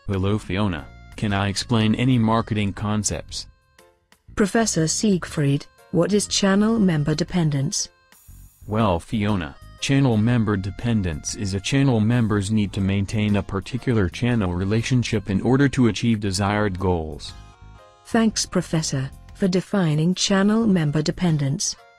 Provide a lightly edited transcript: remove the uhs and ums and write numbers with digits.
Hello Fiona, can I explain any marketing concepts? Professor Siegfried, what is channel member dependence? Well Fiona, channel member dependence is a channel members need to maintain a particular channel relationship in order to achieve desired goals. Thanks Professor, for defining channel member dependence.